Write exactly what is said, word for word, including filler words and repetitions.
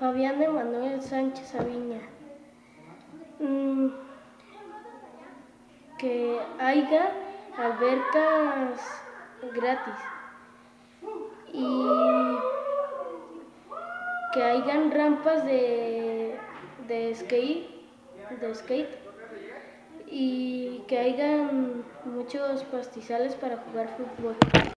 Fabián Emanuel Sánchez Aviña. Mm, que haya albercas gratis y que hayan rampas de, de skate, de skate y que hayan muchos pastizales para jugar fútbol.